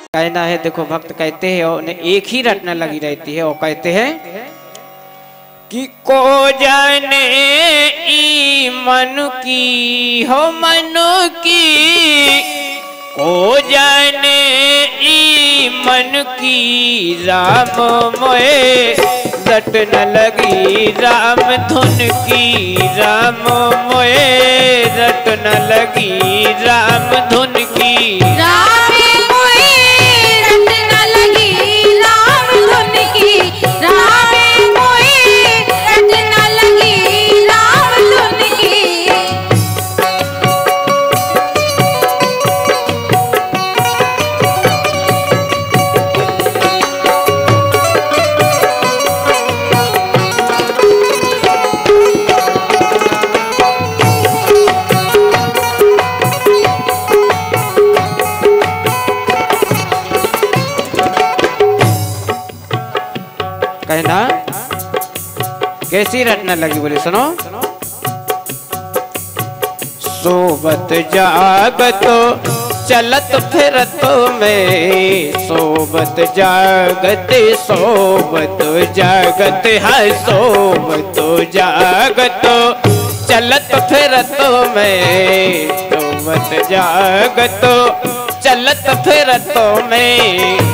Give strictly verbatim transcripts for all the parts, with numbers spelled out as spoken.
कहना है, देखो भक्त कहते हैं और एक ही रटना लगी रहती है और कहते हैं कि को जाने ई मन की हो मन की, को जाने ई मन की राम मोए रट न लगी राम धुन की, राम मोए रट न लगी राम धुन की, राम मोए रट न लगी राम धुन की, राम मोए रट न लगी राम धुन की। कहना कैसी रटना लगी, बोले सुनो। सोबत जागत चलत फिरत में, सोबत जागत सोबत जागत है, सोबत जागत चलत फिरत में, सोबत जागत चलत फिरत में,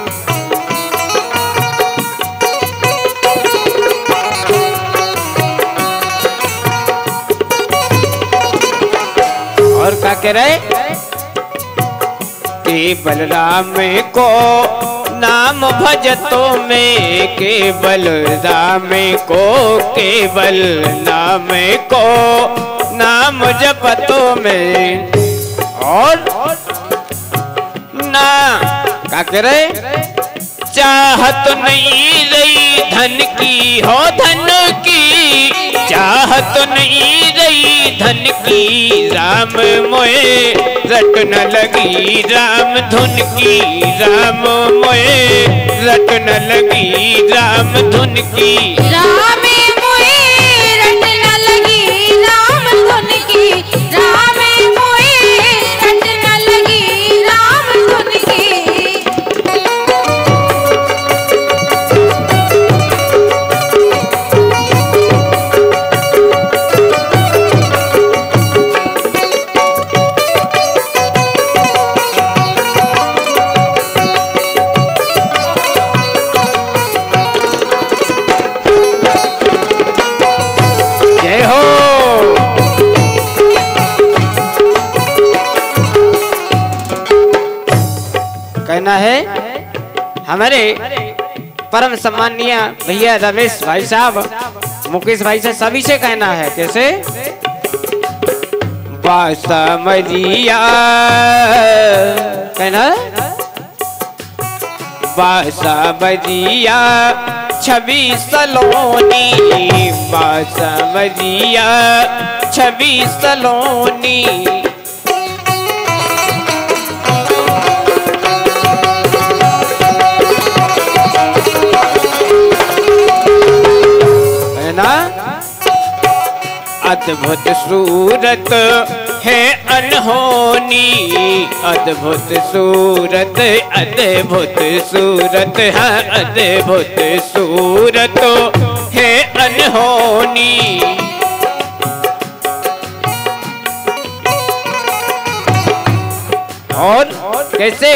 और क्या कह रहे केवल राम को नाम भजतो में, केवल राम को केवल नाम को नाम जपतो में, और ना क्या कह रहे चाहत नहीं रही धन की हो धन की, चाहत नहीं रही धन की राम मोए रट न लगी राम धुन की, राम मोए रट न लगी राम धुन की, राम मोए रट न लगी राम धुन की, राम मोए रट न लगी राम धुन की। कहना है हमारे परम सम्मानीय भैया रमेश भाई साहब, मुकेश भाई से सभी से कहना है कैसे बासा मरिया, कहना बासा मरिया छवि सलोनी, बासा मरिया छवि सलोनी, अद्भुत सूरत है अनहोनी, अद्भुत सूरत अद्भुत सूरत है, अद्भुत सूरत है अनहोनी, और कैसे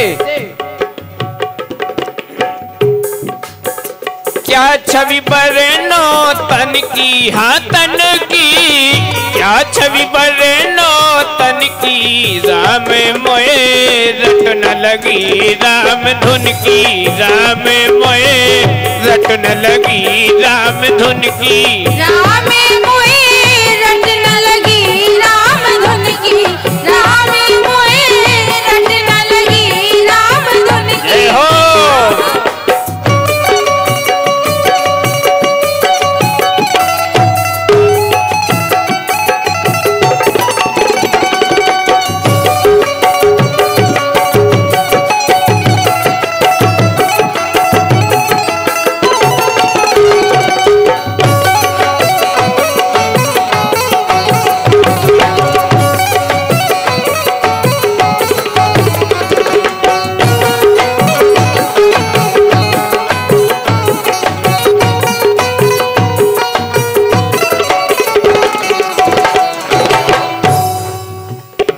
क्या छवि बरनो तन की, हाँ तन की, क्या छवि बरनो तन की राम मोए रट न लगी राम धुन की, राम मोए रट न लगी राम धुन की, राम मोए रट न लगी राम धुन की, राम मोए रट न लगी राम धुन की। हो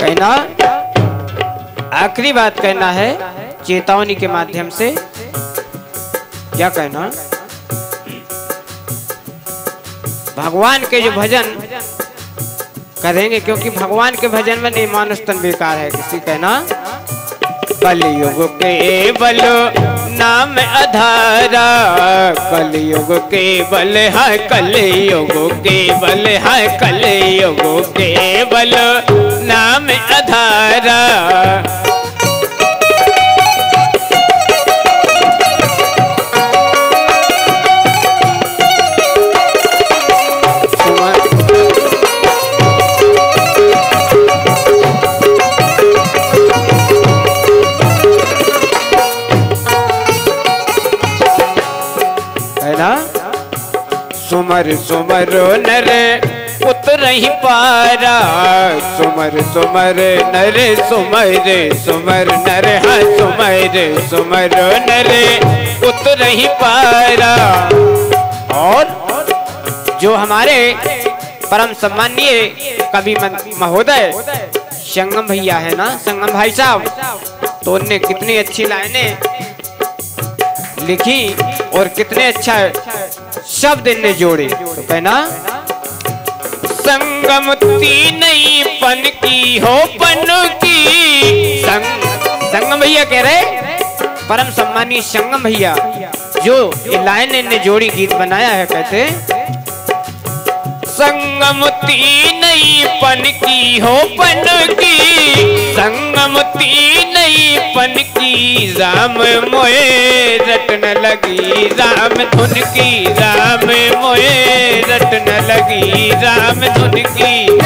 कहना, आखिरी बात कहना है चेतावनी के माध्यम से। क्या कहना, भगवान के जो भजन करेंगे, क्योंकि भगवान के भजन में नहीं मानुष तन बेकार है किसी। कहना, कलयुग केवल नाम आधारा, कलयुग केवल है, कलयुग केवल है, कलयुग केवल नाम आधारा। सुमर सुमर नर उतर ही पारा, सुमर सुमर नर सुमर सुमर नर है, सुमर सुमर नर उतर ही पारा। और जो हमारे परम सम्मानीय कवि महोदय संगम भैया है ना, संगम भाई साहब, तो उनने कितनी अच्छी लाइनें लिखी और कितने अच्छा शब्द इनने जोड़े। तो कहना, संगम तीन पन की हो पन की। संग, संगम भैया कह रहे, परम सम्मानीय संगम भैया जो ये लाइन इनने जोड़ी गीत बनाया है, कहते संगम तीन पन की हो पन की, संगम तीन पन की, राम मोए रटन लगी राम धुन की, राम मोए रटन लगी राम धुन की।